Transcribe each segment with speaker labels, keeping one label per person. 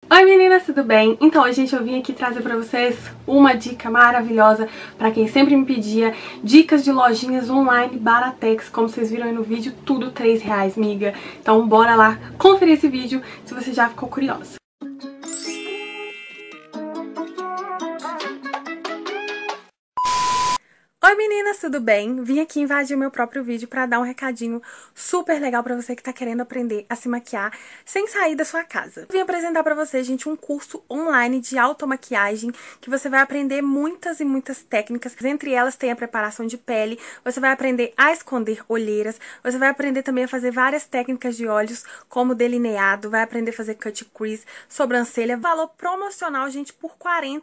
Speaker 1: Oi meninas, tudo bem? Então hoje, gente, eu vim aqui trazer pra vocês uma dica maravilhosa pra quem sempre me pedia dicas de lojinhas online baratex, como vocês viram aí no vídeo, tudo R$3, miga. Então bora lá conferir esse vídeo se você já ficou curiosa. Oi meninas, tudo bem? Vim aqui invadir o meu próprio vídeo pra dar um recadinho super legal pra você que tá querendo aprender a se maquiar sem sair da sua casa. Vim apresentar pra você, gente, um curso online de automaquiagem que você vai aprender muitas e muitas técnicas. Entre elas tem a preparação de pele, você vai aprender a esconder olheiras, você vai aprender também a fazer várias técnicas de olhos, como delineado, vai aprender a fazer cut crease, sobrancelha. Valor promocional, gente, por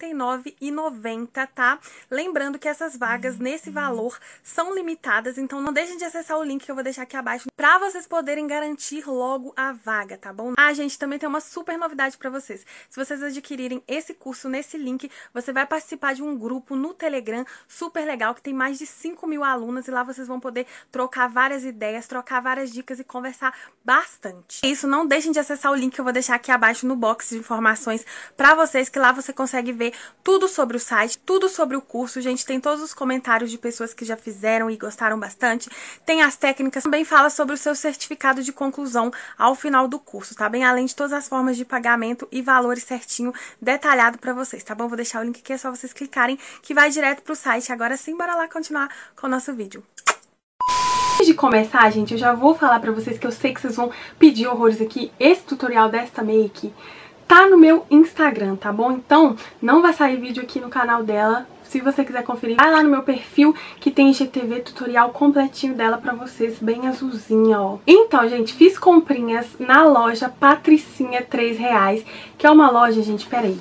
Speaker 1: R$49,90, tá? Lembrando que essas vagas nesse valor são limitadas, então não deixem de acessar o link que eu vou deixar aqui abaixo pra vocês poderem garantir logo a vaga, tá bom? Ah, gente, também tem uma super novidade pra vocês. Se vocês adquirirem esse curso nesse link, você vai participar de um grupo no Telegram super legal, que tem mais de 5.000 alunas, e lá vocês vão poder trocar várias ideias, trocar várias dicas e conversar bastante. Isso, não deixem de acessar o link que eu vou deixar aqui abaixo no box de informações pra vocês, que lá você consegue ver tudo sobre o site, tudo sobre o curso. Gente, tem todos os comentários de pessoas que já fizeram e gostaram bastante. Tem as técnicas, também fala sobre o seu certificado de conclusão ao final do curso, tá bem? Além de todas as formas de pagamento e valores certinho, detalhado pra vocês, tá bom? Vou deixar o link aqui, é só vocês clicarem que vai direto pro site. Agora sim, bora lá continuar com o nosso vídeo. Antes de começar, gente, eu já vou falar pra vocês que eu sei que vocês vão pedir horrores aqui. Esse tutorial desta make tá no meu Instagram, tá bom? Então, não vai sair vídeo aqui no canal dela. Se você quiser conferir, vai lá no meu perfil que tem IGTV tutorial completinho dela pra vocês, bem azulzinha, ó. Então, gente, fiz comprinhas na loja Patricinha R$3, que é uma loja, gente, peraí.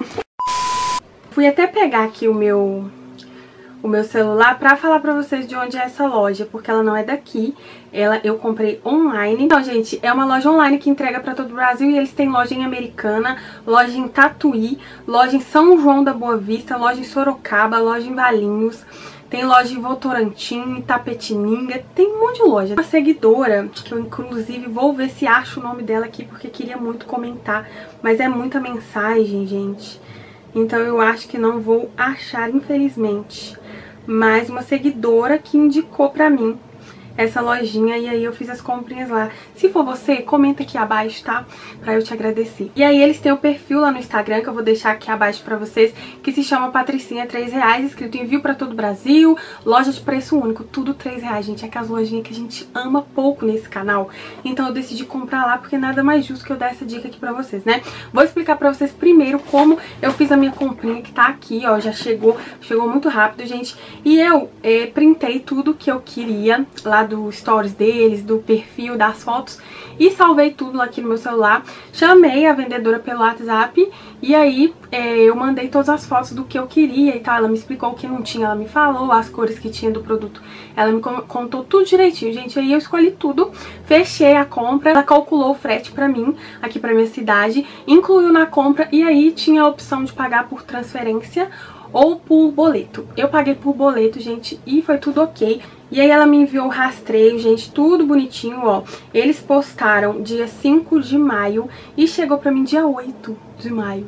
Speaker 1: Fui até pegar aqui o meu celular pra falar pra vocês de onde é essa loja, porque ela não é daqui, eu comprei online. Então, gente, é uma loja online que entrega pra todo o Brasil, e eles têm loja em Americana, loja em Tatuí, loja em São João da Boa Vista, loja em Sorocaba, loja em Valinhos, tem loja em Votorantim, Itapetininga, tem um monte de loja. Uma seguidora, que eu inclusive vou ver se acho o nome dela aqui, porque queria muito comentar, mas é muita mensagem, gente, então eu acho que não vou achar, infelizmente. Mas uma seguidora que indicou pra mim essa lojinha, e aí eu fiz as comprinhas lá. Se for você, comenta aqui abaixo, tá? Pra eu te agradecer. E aí eles têm o perfil lá no Instagram, que eu vou deixar aqui abaixo pra vocês, que se chama Patricinha R$3, escrito envio pra todo o Brasil, loja de preço único, tudo R$3, gente. É aquelas lojinhas que a gente ama pouco nesse canal. Então eu decidi comprar lá, porque nada mais justo que eu dar essa dica aqui pra vocês, né? Vou explicar pra vocês primeiro como eu fiz a minha comprinha, que tá aqui, ó, já chegou muito rápido, gente. E eu printei tudo que eu queria lá do stories deles, do perfil, das fotos, e salvei tudo aqui no meu celular. Chamei a vendedora pelo WhatsApp, e aí eu mandei todas as fotos do que eu queria e tal. Ela me explicou o que não tinha, ela me falou as cores que tinha do produto, ela me contou tudo direitinho, gente. Aí eu escolhi tudo, fechei a compra, ela calculou o frete pra mim, aqui pra minha cidade, incluiu na compra, e aí tinha a opção de pagar por transferência ou por boleto. Eu paguei por boleto, gente, e foi tudo ok. E aí ela me enviou o rastreio, gente, tudo bonitinho, ó. Eles postaram dia 5 de maio e chegou pra mim dia 8 de maio.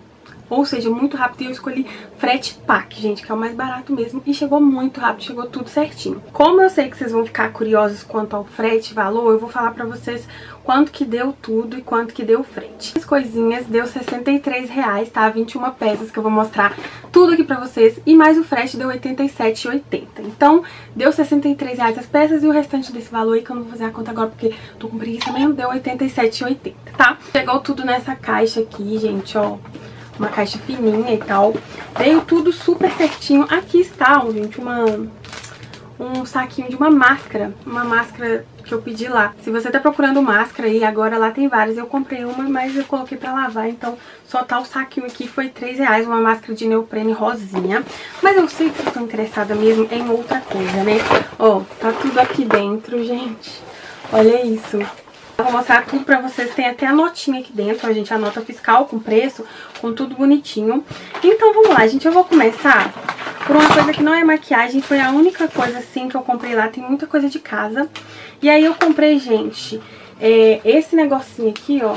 Speaker 1: Ou seja, muito rápido, e eu escolhi frete pack, gente, que é o mais barato mesmo, e chegou muito rápido, chegou tudo certinho. Como eu sei que vocês vão ficar curiosos quanto ao frete, valor, eu vou falar pra vocês quanto que deu tudo e quanto que deu o frete. As coisinhas deu R$63, tá? 21 peças, que eu vou mostrar tudo aqui pra vocês, e mais o frete deu R$87,80. Então, deu R$63 as peças, e o restante desse valor aí, que eu não vou fazer a conta agora, porque tô com preguiça mesmo, deu R$87,80, tá? Chegou tudo nessa caixa aqui, gente, ó. Uma caixa fininha e tal. Veio tudo super certinho. Aqui está, gente, um saquinho de uma máscara. Uma máscara que eu pedi lá. Se você tá procurando máscara aí, agora lá tem várias. Eu comprei uma, mas eu coloquei pra lavar, então só tá o saquinho aqui, foi R$3. Uma máscara de neoprene rosinha. Mas eu sei que vocês estão interessadas mesmo em outra coisa, né? Ó, tá tudo aqui dentro, gente. Olha isso. Eu vou mostrar tudo pra vocês, tem até a notinha aqui dentro, ó, gente, a nota fiscal com preço, com tudo bonitinho. Então vamos lá, gente, eu vou começar por uma coisa que não é maquiagem, foi a única coisa assim que eu comprei lá, tem muita coisa de casa. E aí eu comprei, gente, esse negocinho aqui, ó,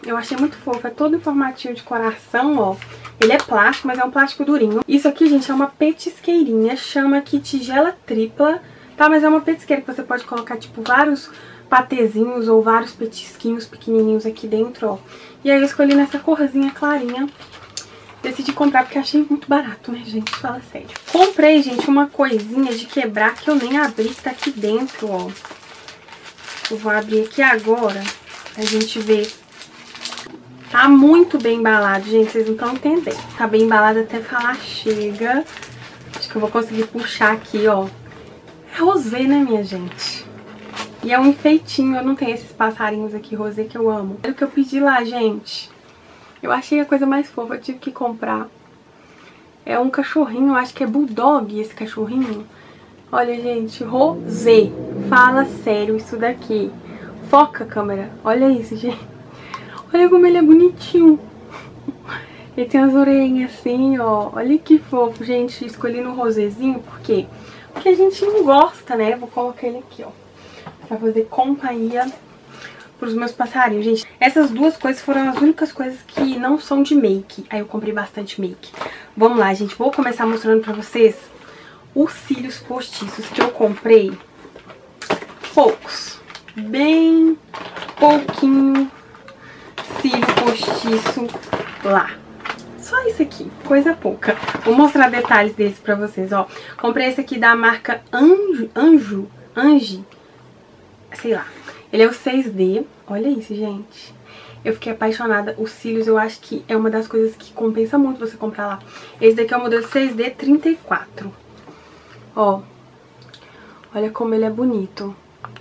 Speaker 1: Eu achei muito fofo, é todo em formatinho de coração, ó. Ele é plástico, mas é um plástico durinho. Isso aqui, gente, é uma petisqueirinha, chama aqui tigela tripla, tá? Mas é uma petisqueira que você pode colocar, tipo, vários patezinhos ou vários petisquinhos pequenininhos aqui dentro, ó. E aí eu escolhi nessa corzinha clarinha. Decidi comprar porque achei muito barato, né, gente? Fala sério. Comprei, gente, uma coisinha de quebrar que eu nem abri, que tá aqui dentro, ó. Eu vou abrir aqui agora pra gente ver. Tá muito bem embalado, gente, vocês não estão entendendo. Tá bem embalado até falar chega. Acho que eu vou conseguir puxar aqui, ó. É rosé, né, minha gente? E é um enfeitinho, eu não tenho esses passarinhos aqui rosé que eu amo. Olha o que eu pedi lá, gente. Eu achei a coisa mais fofa, eu tive que comprar. É um cachorrinho, eu acho que é bulldog esse cachorrinho. Olha, gente, rosé. Fala sério isso daqui. Foca, câmera. Olha isso, gente. Olha como ele é bonitinho. Ele tem as orelhinhas assim, ó. Olha que fofo, gente. Escolhi no rosézinho, por quê? Porque a gente não gosta, né? Vou colocar ele aqui, ó. Pra fazer companhia pros meus passarinhos, gente. Essas duas coisas foram as únicas coisas que não são de make. Aí eu comprei bastante make. Vamos lá, gente. Vou começar mostrando pra vocês os cílios postiços que eu comprei. Poucos. Bem pouquinho cílio postiço lá. Só isso aqui, coisa pouca. Vou mostrar detalhes desse pra vocês, ó. Comprei esse aqui da marca Angie, sei lá. Ele é o 6D. Olha isso, gente. Eu fiquei apaixonada. Os cílios eu acho que é uma das coisas que compensa muito você comprar lá. Esse daqui é o modelo 6D 34. Ó. Olha como ele é bonito.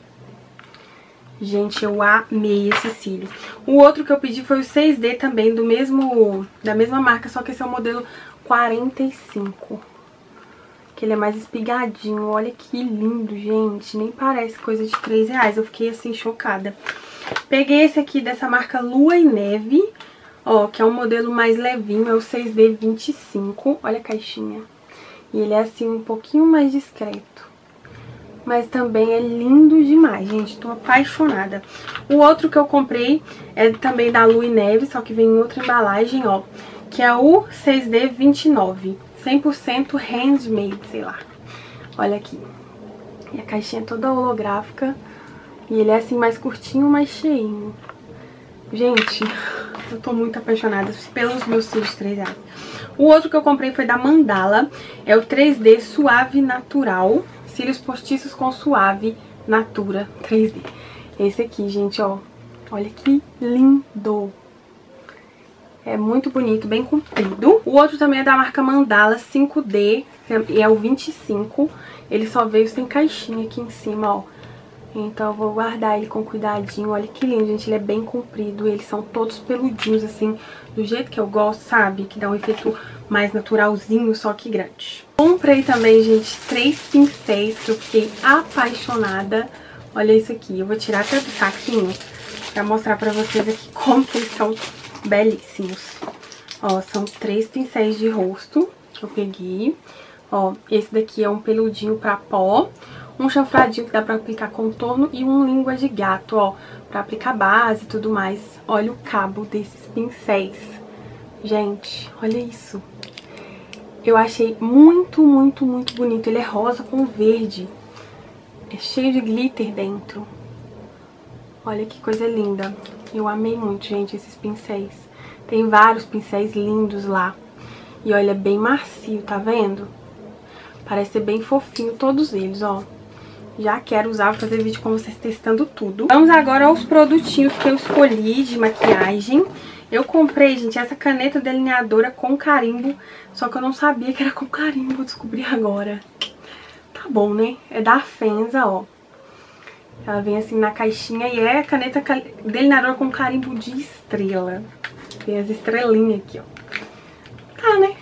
Speaker 1: Gente, eu amei esse cílio. O outro que eu pedi foi o 6D também, da mesma marca, só que esse é o modelo 45. Que ele é mais espigadinho. Olha que lindo, gente. Nem parece coisa de R$3. Eu fiquei assim, chocada. Peguei esse aqui dessa marca Lua e Neve, ó, que é um modelo mais levinho, é o 6D 25. Olha a caixinha. E ele é assim, um pouquinho mais discreto. Mas também é lindo demais, gente. Tô apaixonada. O outro que eu comprei é também da Lua e Neve, só que vem em outra embalagem, ó. Que é o 6D 29. 100% handmade, sei lá. Olha aqui. E a caixinha é toda holográfica. E ele é assim mais curtinho, mais cheinho. Gente, eu tô muito apaixonada pelos meus cílios R$3. O outro que eu comprei foi da Mandala. É o 3D Suave Natural. Cílios postiços com Suave Natura 3D. Esse aqui, gente, ó. Olha que lindo. É muito bonito, bem comprido. O outro também é da marca Mandala 5D. E é o 25. Ele só veio sem caixinha aqui em cima, ó. Então eu vou guardar ele com cuidadinho. Olha que lindo, gente. Ele é bem comprido. Eles são todos peludinhos, assim, do jeito que eu gosto, sabe? Que dá um efeito mais naturalzinho, só que grande. Comprei também, gente, 3 pincéis que eu fiquei apaixonada. Olha isso aqui. Eu vou tirar até do saquinho pra mostrar pra vocês aqui como que eles são belíssimos. Ó, são 3 pincéis de rosto que eu peguei. Ó, esse daqui é um peludinho pra pó. Um chanfradinho que dá pra aplicar contorno e um língua de gato, ó, pra aplicar base e tudo mais. Olha o cabo desses pincéis. Gente, olha isso. Eu achei muito, muito, muito bonito. Ele é rosa com verde. É cheio de glitter dentro. Olha que coisa linda. Eu amei muito, gente, esses pincéis. Tem vários pincéis lindos lá. E olha, é bem macio, tá vendo? Parece ser bem fofinho todos eles, ó. Já quero usar, vou fazer vídeo com vocês testando tudo. Vamos agora aos produtinhos que eu escolhi de maquiagem. Eu comprei, gente, essa caneta delineadora com carimbo, só que eu não sabia que era com carimbo, vou descobrir agora. Tá bom, né? É da Fenza, ó. Ela vem assim na caixinha e é a caneta delineadora com carimbo de estrela. Tem as estrelinhas aqui, ó. Tá, né?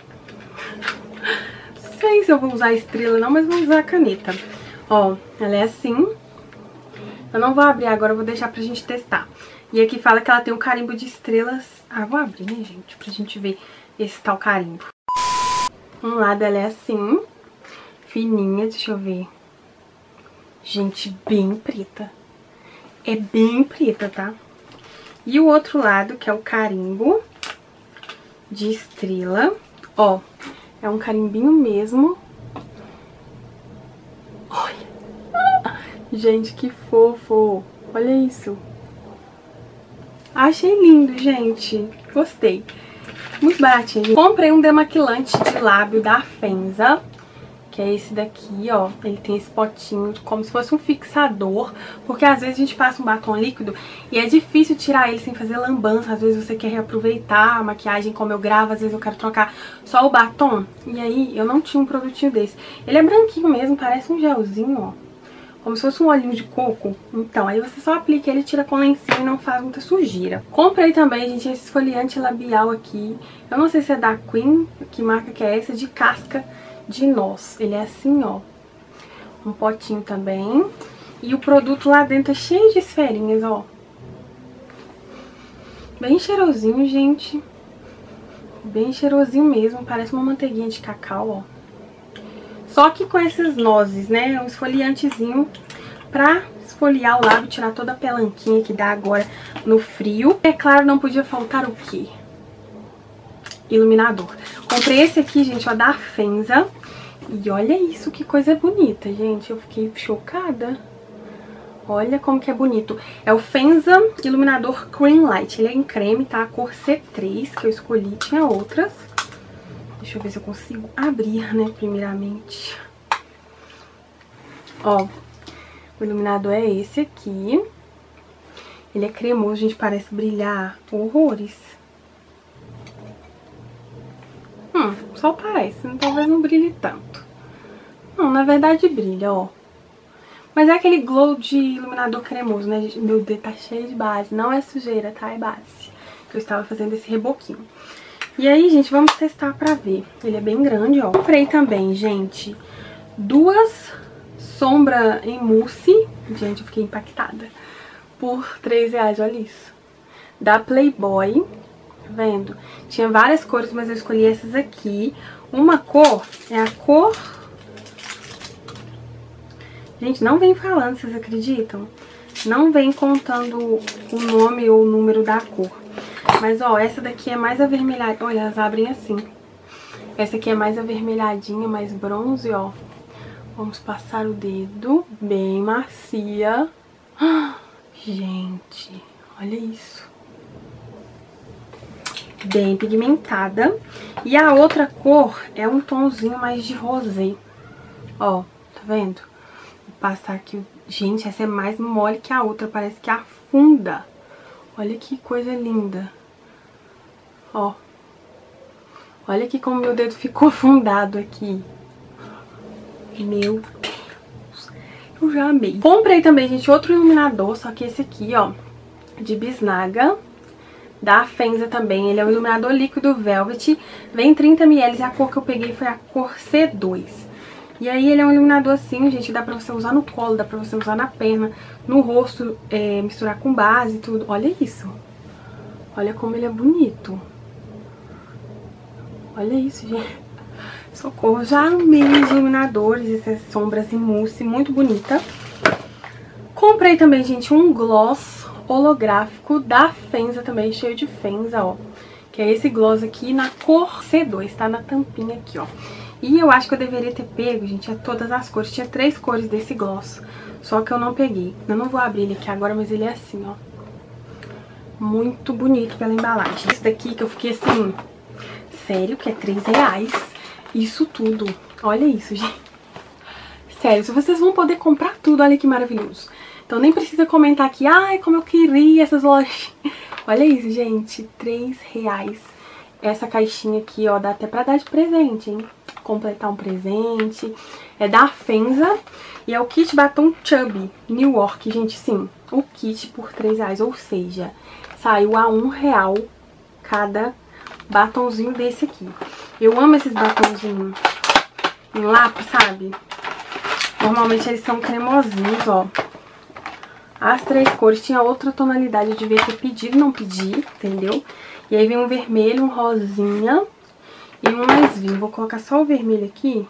Speaker 1: Não sei se eu vou usar a estrela não, mas vou usar a caneta. Ó, ela é assim. Eu não vou abrir agora, eu vou deixar pra gente testar. E aqui fala que ela tem um carimbo de estrelas. Ah, vou abrir, né, gente? Pra gente ver esse tal carimbo. Um lado ela é assim, fininha, deixa eu ver. Gente, bem preta. É bem preta, tá? E o outro lado, que é o carimbo de estrela. Ó, é um carimbinho mesmo. Olha. Gente, que fofo. Olha isso. Achei lindo, gente. Gostei. Muito baratinho. Comprei um demaquilante de lábio da Fenza, que é esse daqui, ó. Ele tem esse potinho como se fosse um fixador, porque às vezes a gente passa um batom líquido e é difícil tirar ele sem fazer lambança. Às vezes você quer reaproveitar a maquiagem, como eu gravo, às vezes eu quero trocar só o batom. E aí eu não tinha um produtinho desse. Ele é branquinho mesmo, parece um gelzinho, ó, como se fosse um olhinho de coco. Então, aí você só aplica ele, tira com lencinho e não faz muita sujeira. Comprei também, gente, esse esfoliante labial aqui. Eu não sei se é da Queen, que marca que é essa, de casca de noz. Ele é assim, ó. Um potinho também. E o produto lá dentro é cheio de esferinhas, ó. Bem cheirosinho, gente. Bem cheirosinho mesmo. Parece uma manteiguinha de cacau, ó. Só que com esses nozes, né? Um esfoliantezinho pra esfoliar o lábio, tirar toda a pelanquinha que dá agora no frio. É claro, não podia faltar o quê? Iluminador. Comprei esse aqui, gente, ó, da Fenza. E olha isso, que coisa bonita, gente. Eu fiquei chocada. Olha como que é bonito. É o Fenza Iluminador Cream Light. Ele é em creme, tá? A cor C3, que eu escolhi. Tinha outras. Deixa eu ver se eu consigo abrir, né, primeiramente. Ó, o iluminador é esse aqui. Ele é cremoso, gente, parece brilhar horrores. Só parece, talvez não brilhe tanto. Não, na verdade brilha, ó. Mas é aquele glow de iluminador cremoso, né, gente? Meu dedo tá cheio de base. Não é sujeira, tá? É base. Eu estava fazendo esse reboquinho. E aí, gente, vamos testar pra ver. Ele é bem grande, ó. Comprei também, gente, duas sombras em mousse. Gente, eu fiquei impactada. Por R$3, olha isso. Da Playboy. Tá vendo? Tinha várias cores, mas eu escolhi essas aqui. Uma cor é a cor... Gente, não vem falando, vocês acreditam? Não vem contando o nome ou o número da cor. Mas, ó, essa daqui é mais avermelhada. Olha, elas abrem assim. Essa aqui é mais avermelhadinha, mais bronze, ó. Vamos passar o dedo. Bem macia. Gente, olha isso. Bem pigmentada. E a outra cor é um tomzinho mais de rosé. Ó, tá vendo? Vou passar aqui. Gente, essa é mais mole que a outra. Parece que afunda. Olha que coisa linda. Ó. Olha aqui como meu dedo ficou afundado aqui. Meu Deus. Eu já amei. Comprei também, gente, outro iluminador. Só que esse aqui, ó, de bisnaga. Da Fenza também. Ele é um iluminador líquido Velvet. Vem 30 ml. E a cor que eu peguei foi a cor C2. E aí ele é um iluminador assim, gente. Dá pra você usar no colo, dá pra você usar na perna, no rosto, misturar com base e tudo. Olha isso. Olha como ele é bonito. Olha isso, gente. Socorro. Já amei os iluminadores, essas sombras em mousse, muito bonita. Comprei também, gente, um gloss holográfico da Fenza também, cheio de Fenza, ó. Que é esse gloss aqui na cor C2, tá na tampinha aqui, ó. E eu acho que eu deveria ter pego, gente, todas as cores. Tinha 3 cores desse gloss, só que eu não peguei. Eu não vou abrir ele aqui agora, mas ele é assim, ó. Muito bonito pela embalagem. Esse daqui que eu fiquei assim... Sério, que é R$3. Isso tudo. Olha isso, gente. Sério, se vocês vão poder comprar tudo, olha que maravilhoso. Então nem precisa comentar aqui, ai, como eu queria essas lojas. Olha isso, gente. R$3. Essa caixinha aqui, ó, dá até pra dar de presente, hein? Completar um presente. É da Fenza. E é o kit batom Chubby New York, gente, sim. O kit por R$3, ou seja, saiu a R$1 cada batonzinho desse aqui. Eu amo esses batonzinhos em lápis, sabe? Normalmente eles são cremosinhos, ó. As 3 cores. Tinha outra tonalidade, eu devia ter pedido, não pedi, entendeu? E aí vem um vermelho, um rosinha e um mais vivo. Vou colocar só o vermelho aqui.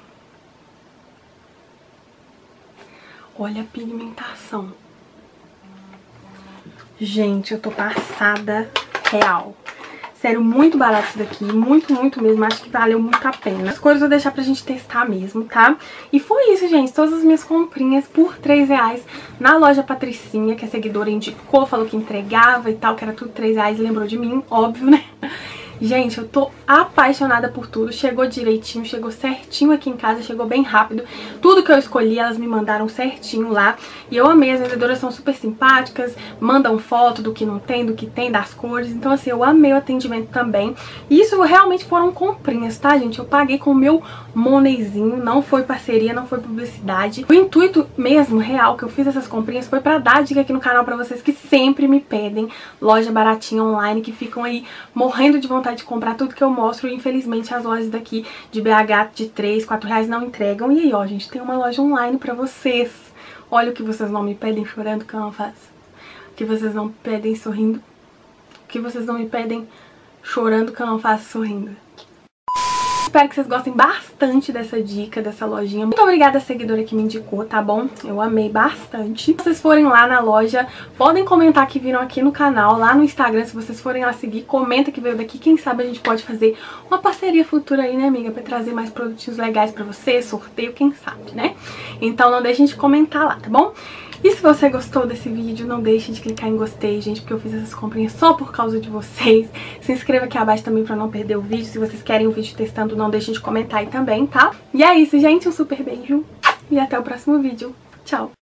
Speaker 1: Olha a pigmentação. Gente, eu tô passada real. Sério, muito barato isso daqui, muito, muito mesmo, acho que valeu muito a pena. As cores eu vou deixar pra gente testar mesmo, tá? E foi isso, gente, todas as minhas comprinhas por R$3 na loja Patricinha, que a seguidora indicou, falou que entregava e tal, que era tudo R$3, lembrou de mim, óbvio, né? Gente, eu tô apaixonada por tudo, chegou direitinho, chegou certinho aqui em casa, chegou bem rápido. Tudo que eu escolhi, elas me mandaram certinho lá. E eu amei, as vendedoras são super simpáticas, mandam foto do que não tem, do que tem, das cores. Então assim, eu amei o atendimento também. E isso realmente foram comprinhas, tá, gente? Eu paguei com o meu moneyzinho, não foi parceria, não foi publicidade. O intuito mesmo, real, que eu fiz essas comprinhas foi pra dar dica aqui no canal pra vocês que sempre me pedem loja baratinha online, que ficam aí morrendo de vontade de comprar tudo que eu mostro. E infelizmente as lojas daqui de BH de R$3, R$4 não entregam. E aí, ó, gente, tem uma loja online pra vocês. Olha o que vocês não me pedem chorando que eu não faço. O que vocês não me pedem sorrindo. O que vocês não me pedem chorando que eu não faço sorrindo. Espero que vocês gostem bastante dessa dica, dessa lojinha. Muito obrigada à seguidora que me indicou, tá bom? Eu amei bastante. Se vocês forem lá na loja, podem comentar que viram aqui no canal, lá no Instagram. Se vocês forem lá seguir, comenta que veio daqui. Quem sabe a gente pode fazer uma parceria futura aí, né, amiga? Pra trazer mais produtinhos legais pra vocês, sorteio, quem sabe, né? Então não deixem de comentar lá, tá bom? E se você gostou desse vídeo, não deixe de clicar em gostei, gente, porque eu fiz essas comprinhas só por causa de vocês. Se inscreva aqui abaixo também pra não perder o vídeo. Se vocês querem o vídeo testando, não deixem de comentar aí também, tá? E é isso, gente. Um super beijo e até o próximo vídeo. Tchau!